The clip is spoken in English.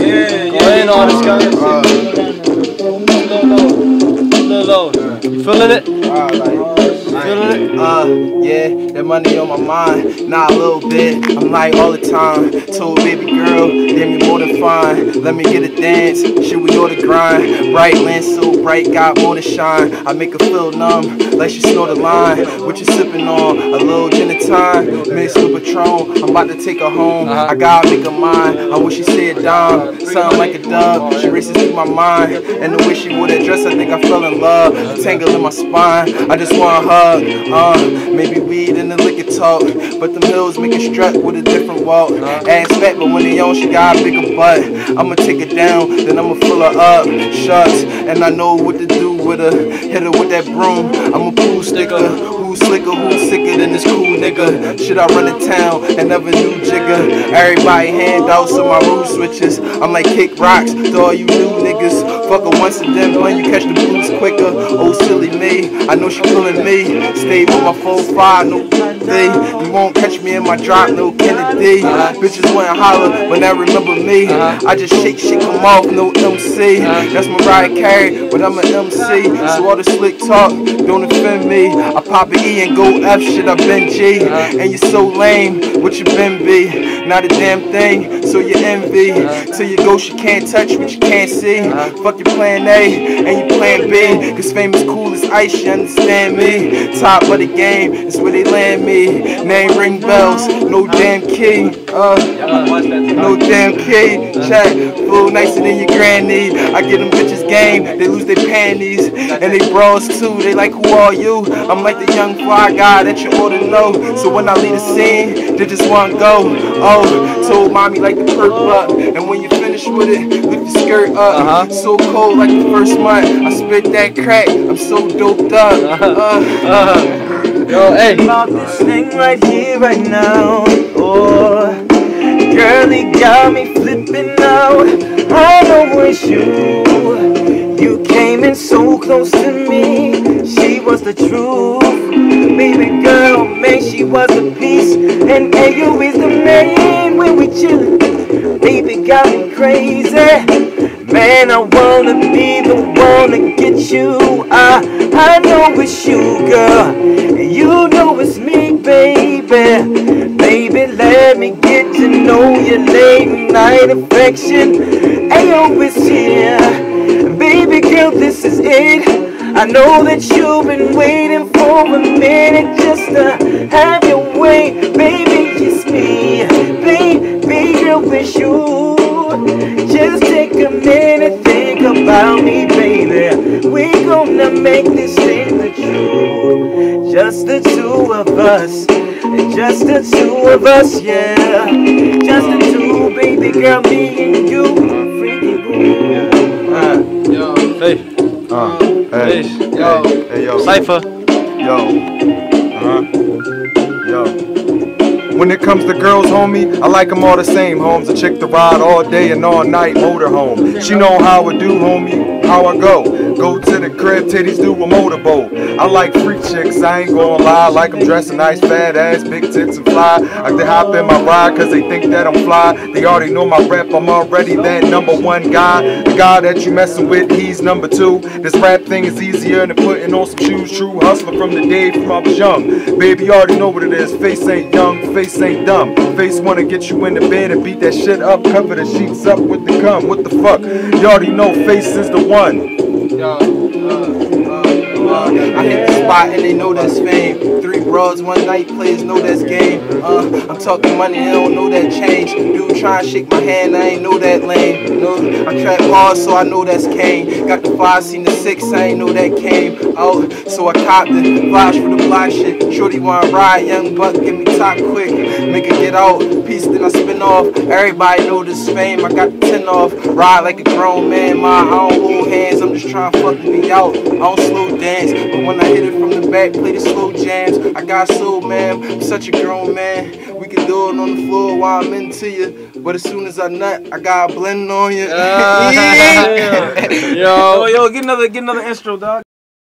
ahead, all this kind of shit. Little low. You feeling it? Yeah, that money on my mind, not a little bit, I'm like all the time. Told baby girl, damn you more than fine. Let me get a dance, shit we go to grind. Bright lens so bright, got more to shine. I make her feel numb, like she snort a line. What you sipping on? A little gin and time, mixed with Patron. I'm about to take her home, I gotta make her mine. I wish she said dime, something like a dove. She races through my mind, and the way she wore that dress, I think I fell in love. A tangle in my spine, I just want a hug. Maybe weed and the liquor talk, but them hills make her strut with a different walk. Ass fat, but when they on, she got a bigger butt. I'ma take her down, then I'ma fill her up. Shucks, and I know what to do with her. Hit her with that broom, I'm a pool sticker. Who's slicker, who's sicker than this cool nigga? Should I run to town and never knew jigger? Everybody handouts on my road switches. I'm like kick rocks to all you new niggas. Fuck her once and then when you catch the blues quicker. Oh silly me, I know she feeling me. Stay with my 4-5, no day. You won't catch me in my drop, no Kennedy. Bitches wouldn't holler when they remember me. I just shake them off, no MC. That's Mariah Carey, but I'm an MC. So all the slick talk don't offend me. I pop an E and go F, shit I been G. And you so lame, what you been be? Not a damn thing, so you envy. Till you go, she can't touch what you can't see. Fuck your plan A and your plan B. Cause fame is cool as ice, you understand me. Top of the game is where they land me. Name ring bells, no damn key. No damn key. Check, full nicer than your granny. I get them bitches game, they lose their panties. And they bras too, they like who are you? I'm like the young fly guy that you ought to know. So when I leave the scene, they just want to go. Oh, told mommy like the perk up. And when you finish with it, lift your skirt up. So cold like the first month. I spit that crack, I'm so doped up. Yo, hey. About this thing right here, right now. Oh, girlie got me flipping out. I know it's you. You came in so close to me. She was the truth. Baby girl, man, she was a piece. And you is the main when we chillin'. Baby got me crazy. Man, I wanna be the one to get you. I know it's you, girl. And you know it's me, baby. Baby, let me get to know your late night affection. Ayo, it's here. Baby girl, this is it. I know that you've been waiting for a minute just to have your way. Baby, it's me. Baby girl, it's you. Just take a minute, think about me, baby. We gonna make this thing the truth. Just the two of us. Just the two of us, yeah. Just the two, baby girl, me and you. Freaky boo. Yo, Faith. Hey, Yo, hey, yo, Cypher. yo, yo. When it comes to girls, homie, I like them all the same, homes. A chick to ride all day and all night, motorhome. She know how I do, homie, how I go. Go to the crib, titties do a motorboat. I like freak chicks, I ain't gonna lie. I like them dressing nice, fat ass, big tits and fly. Like they hop in my ride cause they think that I'm fly. They already know my rep, I'm already that #1 guy. The guy that you messing with, he's #2. This rap thing is easier than putting on some shoes. True hustler from the day from I was young. Baby, you already know what it is. Face ain't young, face ain't dumb. Face wanna get you in the bed and beat that shit up. Cover the sheets up with the cum. What the fuck? You already know face is the one. I hit the spot and they know that's fame. 3 broads, 1 night, players know that's game. I'm talking money, they don't know that change. Dude try and shake my hand, I ain't know that lane. No, I trap hard, so I know that's Kane. Got the 5, seen the 6, I ain't know that came out. So I copped it, flash for the block shit. Shorty wanna ride, young buck, give me top quick. Make her get out, piece then I spin off. Everybody know this fame, I got the 10 off. Ride like a grown man, I don't hold hands, I'm just trying to fuck me out. I don't slow dance, but when I hit it from the back, play the slow jams. I got soul, man, I'm such a grown man. We can do it on the floor while I'm into you. But as soon as I nut, I got a blend on you. Yo, Yo, get another intro, dog.